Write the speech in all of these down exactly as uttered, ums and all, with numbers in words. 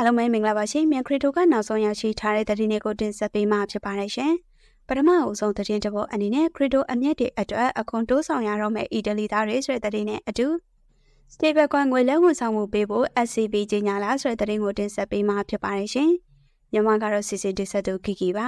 အားလုံးပဲမင်္ဂလာပါရှင်မြန်ခရစ်တိုကနောက်ဆုံးရရှိထားတဲ့သတင်းတွေကိုတင်ဆက်ပေးမှာဖြစ်ပါတယ်ရှင်ပထမအဆုံးသတင်းတစ်ပုဒ်အနေနဲ့ခရစ်တိုအမျက်တွေအတွက်အခွန်တိုးဆောင်ရတော့မယ့်အီတလီသားတွေဆိုတဲ့သတင်းနဲ့အတူ stable coin ငွေလဲဝန်ဆောင်မှုပေးဖို့ S C B ကြီးညာလာဆိုတဲ့သတင်းကိုတင်ဆက်ပေးမှာဖြစ်ပါတယ်ရှင်မြန်မာကတော့စီစဉ်တင်ဆက်သူကီကီပါ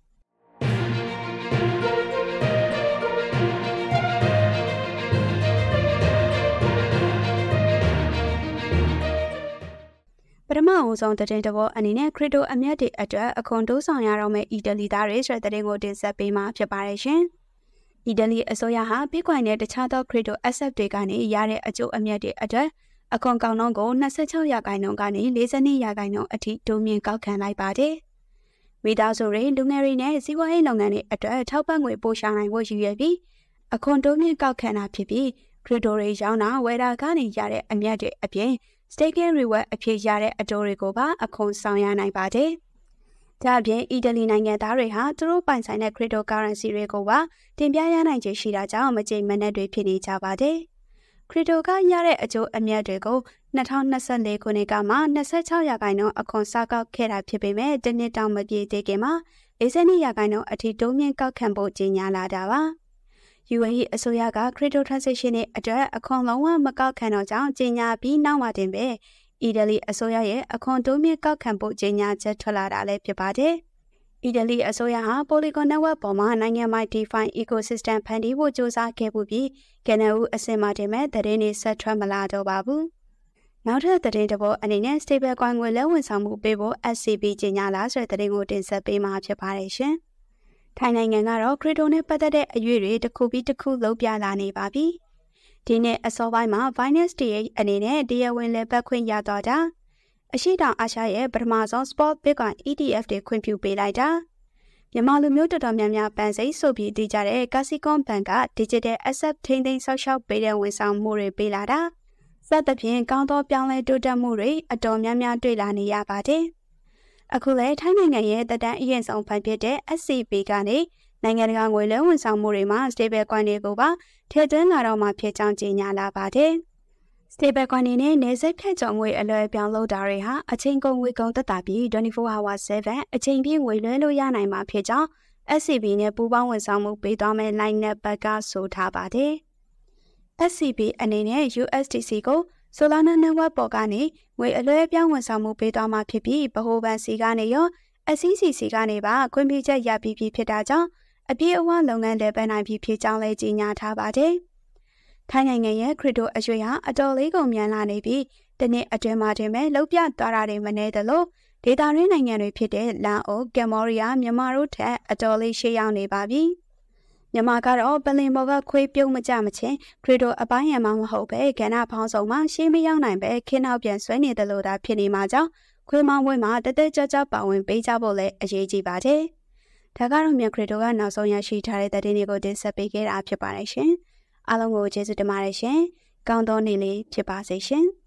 ပထမအဆုံးသတင်းတစ်ပုဒ်အနေနဲ့ခရစ်တိုအမျက်တွေအတွက်အခွန်တိုးဆောင်ရတော့မယ့်အီတလီသားတွေဆိုတဲ့သတင်းကိုတင်ဆက်ပေးမှာဖြစ်ပါတယ်ရှင်။အီတလီအစိုးရဟာ Bitcoin နဲ့တခြားသောခရစ်တို asset တွေကနေရတဲ့အကျိုးအမြတ်တွေအတွက်အခွန်ကောင်နှုန်းကို၂၆ရာခိုင်နှုန်းကနေ၄၂ရာခိုင်နှုန်းအထိတိုးမြင့်ကောက်ခံလိုက်ပါတယ်။မိသားစုတွေလူငယ်တွေနဲ့စီးပွားရေးလုပ်ငန်းတွေအတွက်ထောက်ပံ့ငွေပို့ဆောင်နိုင်ဖို့ရည်ရွယ်ပြီးအခွန်တိုးမြင့်ကောက်ခံတာဖြစ်ပြီးခရစ်တိုတွေရောင်းတာဝယ်တာကနေရတဲ့အမြတ်တွေအပြင်staking reward အဖြစ်ရတဲ့အတိုးတွေကိုပါအခွန်ဆောင်ရနိုင်ပါတယ်။ဒါ့အပြင်အီတလီနိုင်ငံသားတွေဟာသူတို့ပိုင်ဆိုင်တဲ့ cryptocurrency တွေကိုပါတင်ပြရနိုင်ခြေရှိတာကြောင့်မကြေမနက်တွေဖြစ်နေကြပါတယ်။ crypto ကရတဲ့အကျိုးအမြတ်တွေကို၂၀၂၄ခုနှစ်ကမှ၂၆ရာခိုင်နှုန်းအခွန်စားကောက်ခဲ့တာဖြစ်ပေမဲ့တစ်နှစ်တောင်မပြည့်သေးခင်မှာ၄၂ရာခိုင်နှုန်းအထိတိုးမြင့်ကောက်ခံဖို့ကြေညာလာတာပါ။ U A E အစိုးရက crypto transaction နဲ့အတွက်အခွန်လုံးဝမကောက်ခံတော့ကြောင်းကြေညာပြီးနောက်မှတင်ပဲအီတလီအစိုးရရဲ့အခွန်တိုးမြင့်ကောက်ခံဖို့ကြေညာချက်ထွက်လာတာလည်းဖြစ်ပါတယ်။အီတလီအစိုးရဟာ Polygon Network ပေါ်မှာနိုင်ငံပိုင် DeFi ecosystem ဖန်တီးဖို့ကြိုးစားခဲ့ပြီးကနဦးအဆင့်မှာတင်မဲ့သတင်းတွေဆက်ထွက်မလာတော့ပါဘူး။နောက်ထပ်သတင်းတစ်ပုဒ်အနေနဲ့ stable coin ငွေလဲဝန်ဆောင်မှုပေးဖို့ S C B ကြေညာလာဆိုတဲ့သတင်းကိုတင်ဆက်ပေးမှာဖြစ်ပါတယ်ရှင်။ထိုင်းနိုင်ငံကတော့ခရစ်တိုနဲ့ပတ်သက်တဲ့အရွေးတွေတစ်ခုပြီးတစ်ခုလုံးပြလာနေပါပြီ။ဒီနေ့အစောပိုင်းမှာ Binance T H အနေနဲ့တရားဝင်လည်ပတ်ခွင့်ရတော့တာအရှိတောင်အာရှရဲ့ပထမဆုံး Spot Bitcoin E T F တွေခွင့်ပြုပေးလိုက်တာမြန်မာလူမျိုးတော်တော်များများပန်စိတ်ဆိုပြီးတည်ကြတဲ့ Casicon Bank က Digital Asset ထိန်းသိမ်းဆောက်ရှောက်ပေးတဲ့ဝန်ဆောင်မှုတွေပေးလာတာစသဖြင့်ကောင်းသောပြောင်းလဲတိုးတက်မှုတွေအတော်များများတွေ့လာနေရပါတယ်။အခုလည်းထိုင်းနိုင်ငံရဲ့တတန်းအရင်ဆုံးဖန်ဖြစ်တဲ့ S C B ကနေနိုင်ငံတကာငွေလဲဝန်ဆောင်မှုတွေမှာ stable coin တွေကိုပါထည့်သွင်းလာတော့မှဖြစ်ကြောင်းကြေညာလာပါတယ်။ stable coin တွေနဲ့နေဆက်ဖြတ်ကျော်ငွေအလွှဲပြောင်းလုပ်တာတွေဟာအချိန်ကုန်ငွေကုန်သက်သာပြီးtwenty-four hour sevenအချိန်ပြည့်ငွေလွှဲလို့ရနိုင်မှာဖြစ်ကြောင်း S C B နဲ့ပူးပေါင်းဝန်ဆောင်မှုပေးသွားမယ့် line နဲ့ဘက်ကဆိုထားပါတယ်။ S C B အနေနဲ့ U S D C ကို Solana Network ပေါ်ကနေငွေအလွှဲပြောင်းဝန်ဆောင်မှုပေးသွားမှာဖြစ်ပြီးဗဟိုဘဏ်စီကနေရော S E C C ကနေပါခွင့်ပြုချက်ရပြီးဖြစ်တာကြောင့်အပြည့်အဝလုပ်ငန်းလည်ပတ်နိုင်ပြီးဖြစ်ကြောင်းလည်းကြေညာထားပါတယ်။ထိုင်းနိုင်ငံရဲ့ခရစ်တိုအရွှေဟာအတော်လေးကုန်မြန်လာနေပြီးတနေ့အတွင်းမှာတင်မဲ့လှုပ်ပြသွားတာတွေမနေသလိုဒေတာရင်းနိုင်ငံတွေဖြစ်တဲ့လန်အိုကမ်ဘောဒီးယားမြန်မာတို့ထက်အတော်လေးရှေ့ရောက်နေပါပြီ။မြန်မာကတော့ပလင်ဘော်ကခွေးပြုံးမကြမချင်းခရစ်တိုအပိုင်းရမှာမဟုတ်ပဲကဏ္ဍဖောင်းဆောင်မှရှေးမရောက်နိုင်ပဲခင်းနောက်ပြန်ဆွဲနေတယ်လို့သာဖြစ်နေမှာကြောင့်ခွေးမောင်းဝဲမှာတသက်ကြကြပါဝင်ပေးကြဖို့လည်းအရေးကြီးပါတယ်။ဒါကတော့မြန်ခရစ်တိုကနောက်ဆုံးရရှိထားတဲ့သတင်းတွေကိုတင်ဆက်ပေးခဲ့တာဖြစ်ပါတယ်ရှင်။အားလုံးကိုကျေးဇူးတင်ပါတယ်ရှင်။ကောင်းသောနေ့လေးဖြစ်ပါစေရှင်။